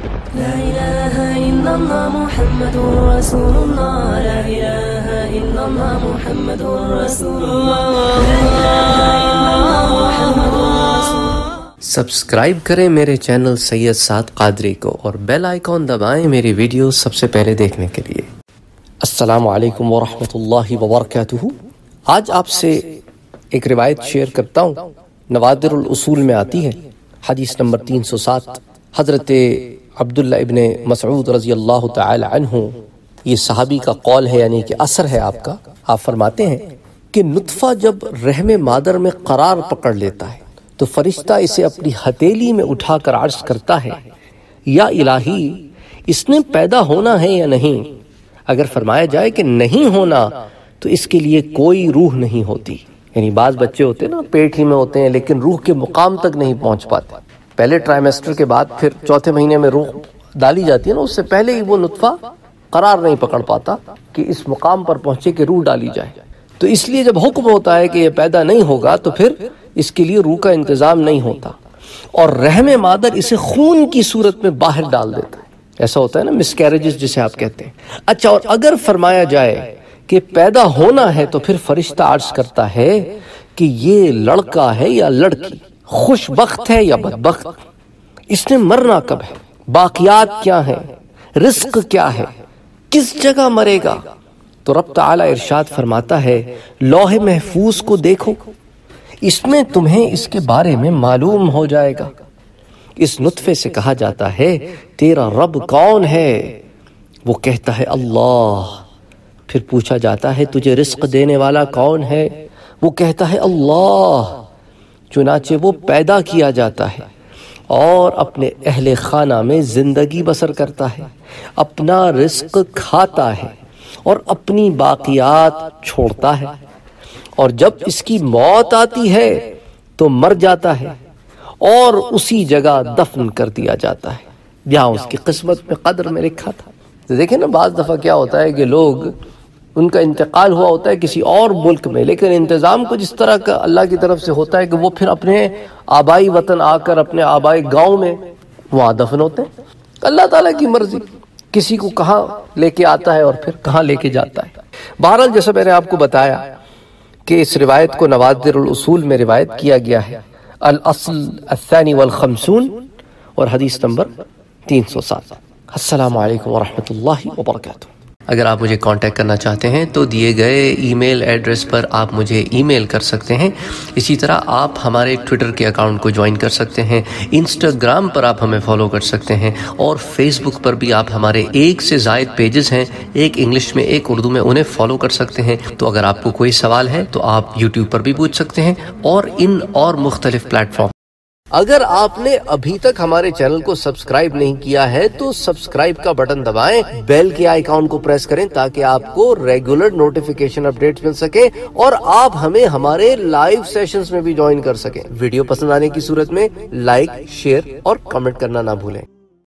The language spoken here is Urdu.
لا إله إلا الله محمد رسول الله لا إله إلا الله محمد رسول الله لا إله إلا الله محمد رسول الله. سبسکرائب کریں میرے چینل سید سعد قادری کو اور بیل آئیکن دبائیں میری ویڈیو سب سے پہلے دیکھنے کے لیے. السلام علیکم ورحمۃ اللہ وبرکاتہ. آج آپ سے ایک روایت شیئر کرتا ہوں، نوادر الاصول میں آتی ہے، حدیث نمبر 307. حضرت عبداللہ ابن مسعود رضی اللہ تعالی عنہ، یہ صحابی کا قول ہے، یعنی کہ اثر ہے آپ کا. آپ فرماتے ہیں کہ نطفہ جب رحم مادر میں قرار پکڑ لیتا ہے تو فرشتہ اسے اپنی ہتھیلی میں اٹھا کر عرض کرتا ہے، یا الہی اس نے پیدا ہونا ہے یا نہیں؟ اگر فرمایا جائے کہ نہیں ہونا تو اس کے لیے کوئی روح نہیں ہوتی. یعنی بعض بچے ہوتے ہیں نا، پیٹ ہی میں ہوتے ہیں لیکن روح کے مقام تک نہیں پہنچ پاتے. پہلے ٹرائمیسٹر کے بعد پھر چوتھے مہینے میں روح ڈالی جاتی ہے نا، اس سے پہلے ہی وہ نطفہ قرار نہیں پکڑ پاتا کہ اس مقام پر پہنچے کہ روح ڈالی جائے. تو اس لیے جب حکم ہوتا ہے کہ یہ پیدا نہیں ہوگا تو پھر اس کے لیے روح کا انتظام نہیں ہوتا، اور رحم مادر اسے خون کی صورت میں باہر ڈال دیتا ہے. ایسا ہوتا ہے نا، مس کیریجز جسے آپ کہتے ہیں. اچھا، اور اگر فرمایا جائے کہ پیدا ہونا ہے تو پھر فرشتہ عرض کرتا ہے کہ یہ لڑکا ہے یا لڑکی، خوش بخت ہے یا بدبخت، اس نے مرنا کب ہے، باقیات کیا ہیں، رزق کیا ہے، کس جگہ مرے گا. تو رب تعالی ارشاد فرماتا ہے، لوح محفوظ کو دیکھو، اس میں تمہیں اس کے بارے میں معلوم ہو جائے گا. اس نطفے سے کہا جاتا ہے، تیرا رب کون ہے؟ وہ کہتا ہے اللہ. پھر پوچھا جاتا ہے، تجھے رزق دینے والا کون ہے؟ وہ کہتا ہے اللہ. چنانچہ وہ پیدا کیا جاتا ہے اور اپنے اہل خانہ میں زندگی بسر کرتا ہے، اپنا رزق کھاتا ہے اور اپنی باقیات چھوڑتا ہے، اور جب اس کی موت آتی ہے تو مر جاتا ہے اور اسی جگہ دفن کر دیا جاتا ہے جہاں اس کی قسمت میں قدر میں لکھا تھا. دیکھیں نا، بعض دفعہ کیا ہوتا ہے کہ لوگ، ان کا انتقال ہوا ہوتا ہے کسی اور ملک میں، لیکن انتظام کچھ اس طرح کا اللہ کی طرف سے ہوتا ہے کہ وہ پھر اپنے آبائی وطن آ کر اپنے آبائی گاؤں میں وہاں دفن ہوتے ہیں. اللہ تعالیٰ کی مرضی کسی کو کہاں لے کے آتا ہے اور پھر کہاں لے کے جاتا ہے. بہرحال جیسا میں نے آپ کو بتایا کہ اس روایت کو نوادر الاصول میں روایت کیا گیا ہے، الاصل الثانی والخمسون، اور حدیث نمبر 307. السلام علیکم ورحمۃ اللہ وبرکاتہ. اگر آپ مجھے کانٹیکٹ کرنا چاہتے ہیں تو دیے گئے ای میل ایڈریس پر آپ مجھے ای میل کر سکتے ہیں. اسی طرح آپ ہمارے ٹویٹر کے اکاؤنٹ کو جوائن کر سکتے ہیں، انسٹاگرام پر آپ ہمیں فالو کر سکتے ہیں، اور فیس بک پر بھی آپ ہمارے 1 سے زائد پیجز ہیں، ایک انگلش میں ایک اردو میں، انہیں فالو کر سکتے ہیں. تو اگر آپ کو کوئی سوال ہے تو آپ یوٹیوب پر بھی پوچھ سکتے ہیں، اور ان اور مختلف پلیٹ فارم. اگر آپ نے ابھی تک ہمارے چینل کو سبسکرائب نہیں کیا ہے تو سبسکرائب کا بٹن دبائیں، بیل کے آئیکن کو پریس کریں تاکہ آپ کو ریگولر نوٹیفیکیشن اپڈیٹس مل سکے، اور آپ ہمیں ہمارے لائیو سیشنز میں بھی جوائن کر سکیں. ویڈیو پسند آنے کی صورت میں لائک، شیئر اور کمنٹ کرنا نہ بھولیں.